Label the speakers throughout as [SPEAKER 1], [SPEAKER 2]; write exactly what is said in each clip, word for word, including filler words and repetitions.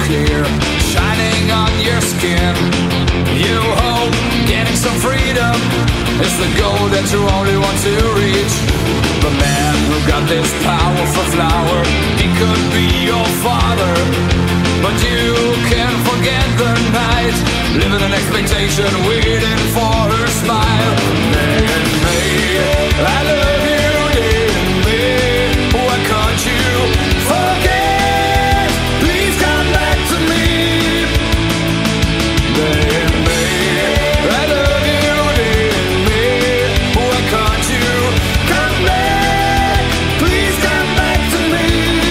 [SPEAKER 1] clear, shining on your skin. You hope getting some freedom is the goal that you only want to reach. The man who got this powerful flower, he could be your father, but you can't forget the night, living in expectation, waiting for her smile. Day and May, I love you, day and May. Why can't you forget? Please come back to me. Day and May, I love you, day and May. Why can't you come back? Please come back to me.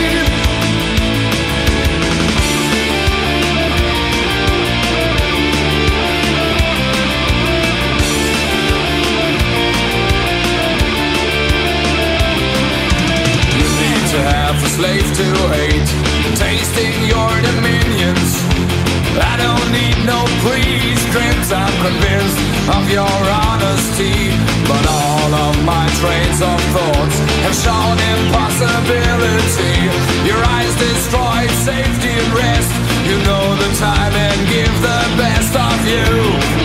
[SPEAKER 1] To have a slave to hate, tasting your dominions. I don't need no prescripts, I'm convinced of your honesty, but all of my trains of thoughts have shown impossibility. Your eyes destroyed safety and rest. You know the time and give the best of you.